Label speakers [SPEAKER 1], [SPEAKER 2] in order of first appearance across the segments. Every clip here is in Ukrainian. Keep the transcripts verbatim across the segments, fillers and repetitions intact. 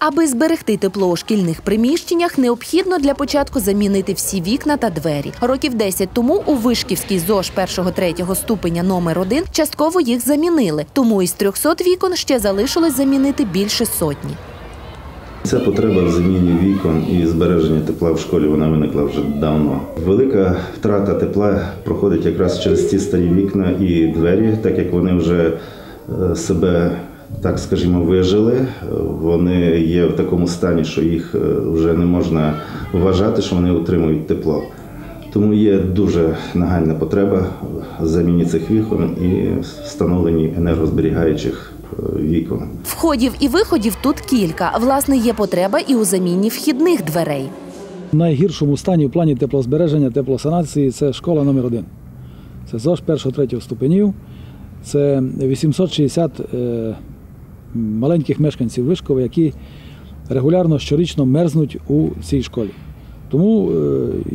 [SPEAKER 1] Аби зберегти тепло у шкільних приміщеннях, необхідно для початку замінити всі вікна та двері. Років десять тому у Вишківській ЗОШ першого-третього ступеня номер один частково їх замінили. Тому із трьохсот вікон ще залишилось замінити більше сотні.
[SPEAKER 2] Ця потреба в заміні вікон і збереження тепла в школі, вона виникла вже давно. Велика втрата тепла проходить якраз через ці старі вікна і двері, так як вони вже себе, так скажімо, вижили. Вони є в такому стані, що їх вже не можна вважати, що вони отримують тепло. Тому є дуже нагальна потреба в заміні цих вікон і встановленні енергозберігаючих вікон.
[SPEAKER 1] Входів і виходів тут кілька. Власне, є потреба і у заміні вхідних дверей.
[SPEAKER 3] В найгіршому стані в плані теплозбереження, теплосанації – це школа номер один. Це ЗОШ першого-третього ступенів. Це вісімсот шістдесят е, маленьких мешканців Вишкова, які регулярно щорічно мерзнуть у цій школі. Тому е,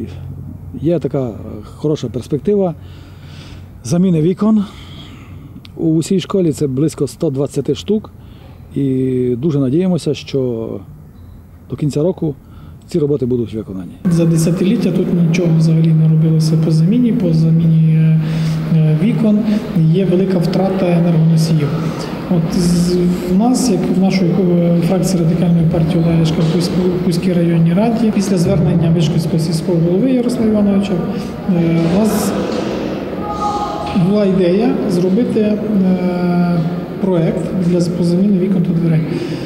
[SPEAKER 3] є така хороша перспектива заміни вікон. У цій школі це близько ста двадцяти штук, і дуже надіємося, що до кінця року ці роботи будуть виконані.
[SPEAKER 4] За десятиліття тут нічого взагалі не робилося по заміні, по заміні вікон. Є велика втрата енергоносіїв. От в нас, як в нашої фракції Радикальної партії Олега Ляшка в Хуській районній раді, після звернення Вишківського сільського голови Ярослава Івановича, у нас була ідея зробити е, проєкт для заміни вікон та дверей.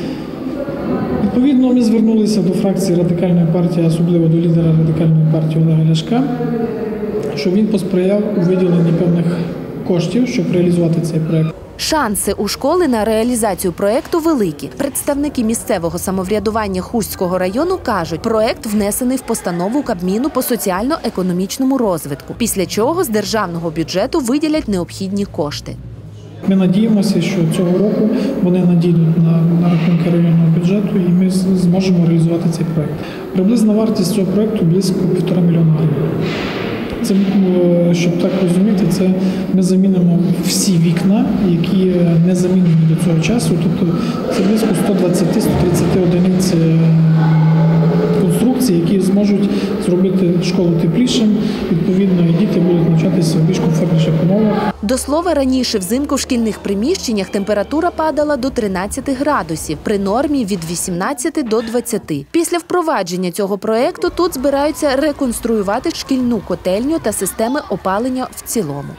[SPEAKER 4] Відповідно, ми звернулися до фракції Радикальної партії, особливо до лідера Радикальної партії Олега Ляшка, щоб він посприяв у виділенні певних коштів, щоб реалізувати цей проєкт.
[SPEAKER 1] Шанси у школи на реалізацію проєкту великі. Представники місцевого самоврядування Хустського району кажуть, проєкт внесений в постанову Кабміну по соціально-економічному розвитку, після чого з державного бюджету виділять необхідні кошти.
[SPEAKER 4] Ми надіємося, що цього року вони надійдуть на, на рахунки районного бюджету і ми зможемо реалізувати цей проєкт. Приблизна вартість цього проєкту близько півтора мільйона гривень. Це, щоб так розуміти, це ми замінимо всі вікна, які не замінені до цього часу. Тобто це близько ста двадцяти - ста тридцяти одиниць конструкцій, які зможуть зробити школу теплішим. Відповідно, і діти будуть навчатися в більш комфортніших умовах.
[SPEAKER 1] До слова, раніше взимку в шкільних приміщеннях температура падала до тринадцяти градусів, при нормі від вісімнадцяти до двадцяти. Після впровадження цього проєкту тут збираються реконструювати шкільну котельню та системи опалення в цілому.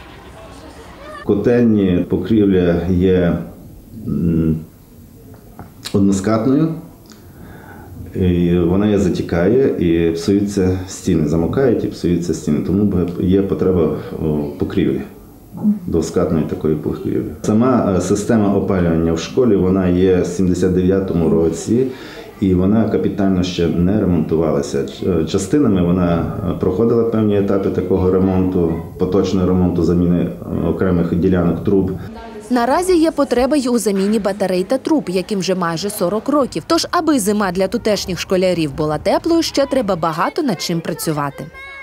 [SPEAKER 2] Котельні покрівля є односкатною, і вона є затікає і псуються стіни, замокають і псуються стіни, тому є потреба в покрівлі. Двоскатної такої покрівлі. Сама система опалювання в школі, вона є в сімдесят дев'ятому році, і вона капітально ще не ремонтувалася. Частинами вона проходила певні етапи такого ремонту, поточного ремонту, заміни окремих ділянок труб.
[SPEAKER 1] Наразі є потреба й у заміні батарей та труб, яким вже майже сорок років. Тож, аби зима для тутешніх школярів була теплою, ще треба багато над чим працювати.